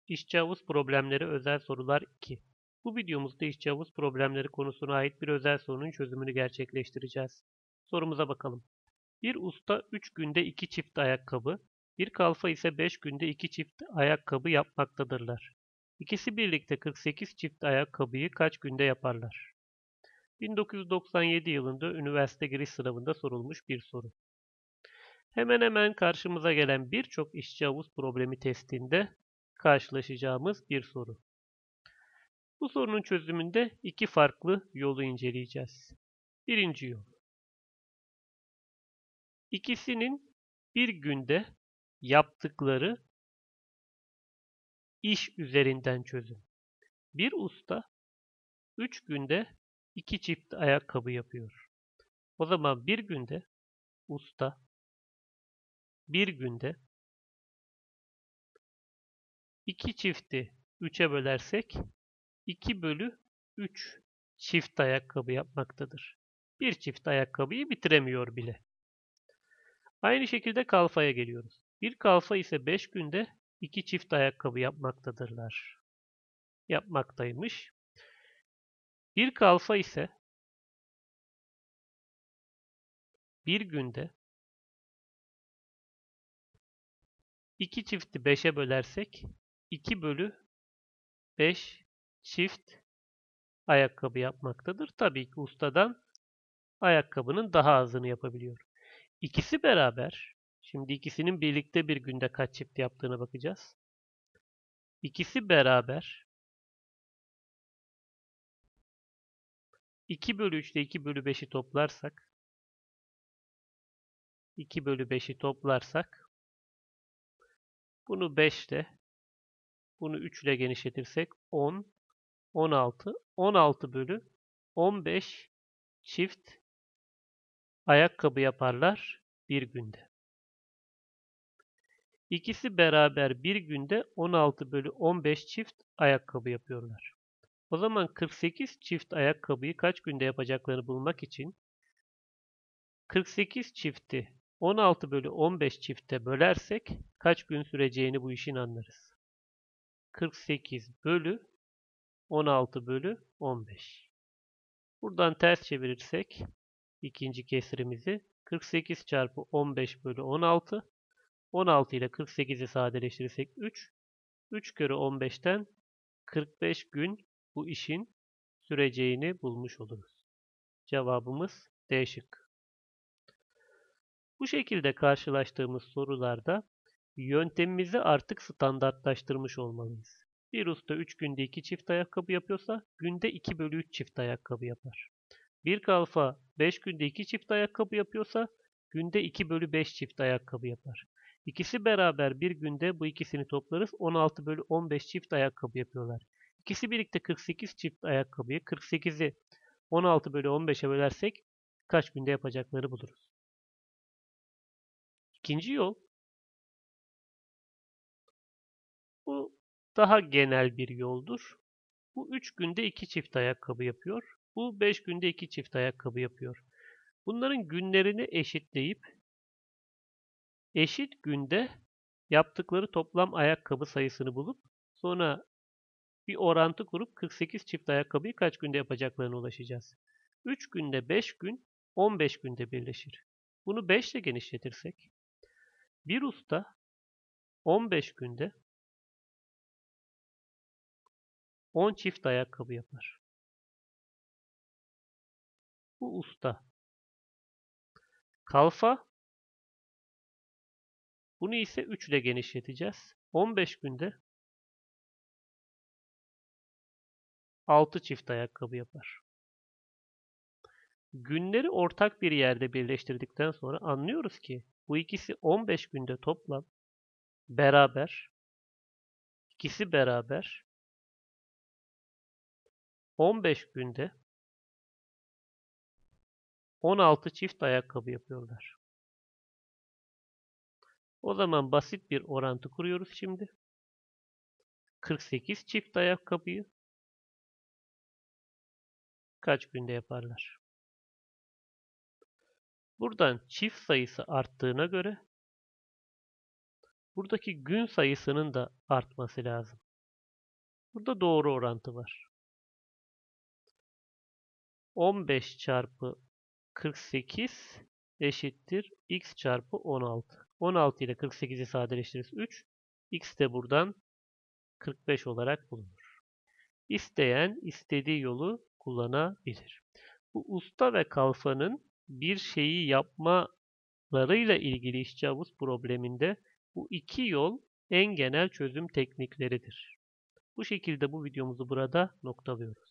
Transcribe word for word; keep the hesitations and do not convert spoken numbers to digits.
İşçi havuz problemleri özel sorular iki. Bu videomuzda işçi havuz problemleri konusuna ait bir özel sorunun çözümünü gerçekleştireceğiz. Sorumuza bakalım. Bir usta üç günde iki çift ayakkabı, bir kalfa ise beş günde iki çift ayakkabı yapmaktadırlar. İkisi birlikte kırk sekiz çift ayakkabıyı kaç günde yaparlar? bin dokuz yüz doksan yedi yılında üniversite giriş sınavında sorulmuş bir soru. Hemen hemen karşımıza gelen birçok işçi havuz problemi testinde karşılaşacağımız bir soru. Bu sorunun çözümünde iki farklı yolu inceleyeceğiz. Birinci yol. İkisinin bir günde yaptıkları iş üzerinden çözüm. Bir usta üç günde iki çift ayakkabı yapıyor. O zaman bir günde usta bir günde iki çifti üçe bölersek iki bölü üç çift ayakkabı yapmaktadır. Bir çift ayakkabıyı bitiremiyor bile. Aynı şekilde kalfaya geliyoruz. Bir kalfa ise beş günde iki çift ayakkabı yapmaktadırlar. Yapmaktaymış. Bir kalfa ise bir günde iki çifti beşe bölersek iki bölü beş çift ayakkabı yapmaktadır. Tabii ki ustadan ayakkabının daha azını yapabiliyor. İkisi beraber, şimdi ikisinin birlikte bir günde kaç çift yaptığına bakacağız. İkisi beraber iki bölü üç ile iki bölü beşi toplarsak iki bölü beşi toplarsak bunu beş ile bunu üç ile genişletirsek on, on altı, on altı bölü on beş çift ayakkabı yaparlar bir günde. İkisi beraber bir günde on altı bölü on beş çift ayakkabı yapıyorlar. O zaman kırk sekiz çift ayakkabıyı kaç günde yapacaklarını bulmak için kırk sekiz çifti on altı bölü on beş çifte bölersek kaç gün süreceğini bu işin anlarız. kırk sekiz bölü on altı bölü on beş. Buradan ters çevirirsek ikinci kesrimizi kırk sekiz çarpı on beş bölü on altı. on altı ile kırk sekizi sadeleştirirsek üç. üç kere on beşten kırk beş gün bu işin süreceğini bulmuş oluruz. Cevabımız D şıkkı. Bu şekilde karşılaştığımız sorularda yöntemimizi artık standartlaştırmış olmalıyız. Bir usta üç günde iki çift ayakkabı yapıyorsa günde iki bölü üç çift ayakkabı yapar. Bir kalfa beş günde iki çift ayakkabı yapıyorsa günde iki bölü beş çift ayakkabı yapar. İkisi beraber bir günde bu ikisini toplarız on altı bölü on beş çift ayakkabı yapıyorlar. İkisi birlikte kırk sekiz çift ayakkabıyı kırk sekizi on altı bölü on beşe bölersek kaç günde yapacakları buluruz. İkinci yol, bu daha genel bir yoldur. Bu üç günde iki çift ayakkabı yapıyor. Bu beş günde iki çift ayakkabı yapıyor. Bunların günlerini eşitleyip eşit günde yaptıkları toplam ayakkabı sayısını bulup sonra bir orantı kurup kırk sekiz çift ayakkabıyı kaç günde yapacaklarına ulaşacağız. üç günde beş gün on beş günde birleşir. Bunu beş ile genişletirsek bir usta on beş günde on çift ayakkabı yapar. Bu usta. Kalfa, bunu ise üç ile genişleteceğiz. on beş günde altı çift ayakkabı yapar. Günleri ortak bir yerde birleştirdikten sonra anlıyoruz ki bu ikisi on beş günde toplam beraber ikisi beraber on beş günde on altı çift ayakkabı yapıyorlar. O zaman basit bir orantı kuruyoruz şimdi. kırk sekiz çift ayakkabıyı kaç günde yaparlar? Buradan çift sayısı arttığına göre buradaki gün sayısının da artması lazım. Burada doğru orantı var. on beş çarpı kırk sekiz eşittir x çarpı on altı. on altı ile kırk sekizi sadeleştiririz üç. X de buradan kırk beş olarak bulunur. İsteyen istediği yolu kullanabilir. Bu usta ve kalfanın bir şeyi yapmalarıyla ilgili işçi havuz probleminde bu iki yol en genel çözüm teknikleridir. Bu şekilde bu videomuzu burada noktalıyoruz.